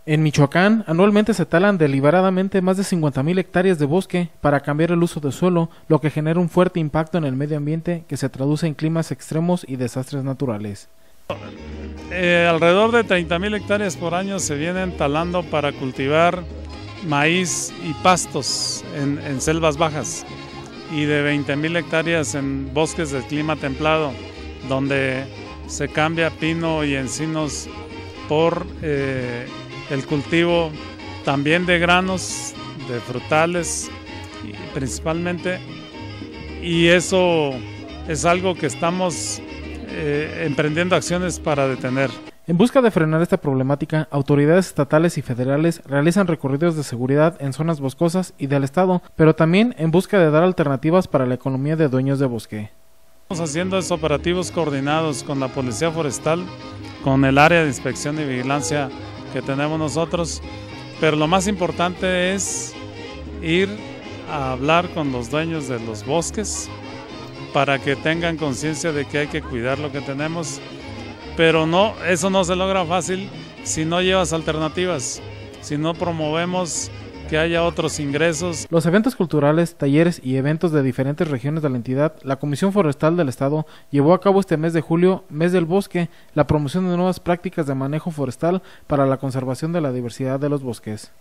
En Michoacán, anualmente se talan deliberadamente más de 50,000 hectáreas de bosque para cambiar el uso de suelo, lo que genera un fuerte impacto en el medio ambiente que se traduce en climas extremos y desastres naturales. Alrededor de 30,000 hectáreas por año se vienen talando para cultivar maíz y pastos en selvas bajas, y de 20,000 hectáreas en bosques de clima templado, donde se cambia pino y encinos por el cultivo también de granos, de frutales principalmente, y eso es algo que estamos emprendiendo acciones para detener. En busca de frenar esta problemática, autoridades estatales y federales realizan recorridos de seguridad en zonas boscosas y del estado, pero también en busca de dar alternativas para la economía de dueños de bosque. Estamos haciendo estos operativos coordinados con la Policía Forestal, con el área de inspección y vigilancia que tenemos nosotros, pero lo más importante es ir a hablar con los dueños de los bosques para que tengan conciencia de que hay que cuidar lo que tenemos, pero no, eso no se logra fácil si no llevas alternativas, si no promovemos que haya otros ingresos. Los eventos culturales, talleres y eventos de diferentes regiones de la entidad, la Comisión Forestal del Estado llevó a cabo este mes de julio, mes del bosque, la promoción de nuevas prácticas de manejo forestal para la conservación de la diversidad de los bosques.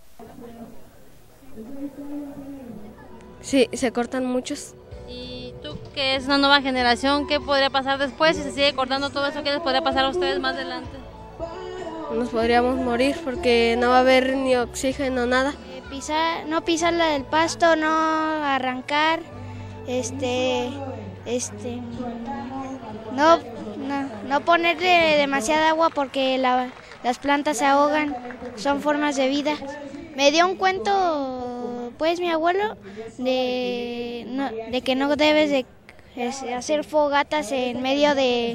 Sí, se cortan muchos. ¿Y tú, que es una nueva generación, qué podría pasar después si se sigue cortando todo eso? ¿Qué les podría pasar a ustedes más adelante? Nos podríamos morir porque no va a haber ni oxígeno, nada. No pisar la del pasto, no arrancar, no ponerle demasiada agua porque las plantas se ahogan, son formas de vida. Me dio un cuento, pues, mi abuelo, de que no debes de hacer fogatas en medio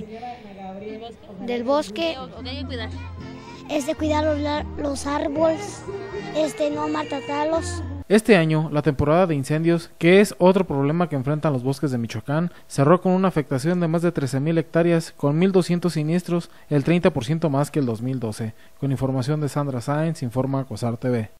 del bosque. ¿O qué hay que cuidar? Cuidar los árboles, no maltratarlos. Este año, la temporada de incendios, que es otro problema que enfrentan los bosques de Michoacán, cerró con una afectación de más de 13,000 hectáreas, con 1,200 siniestros, el 30% más que el 2012. Con información de Sandra Sáenz, informa COSAR TV.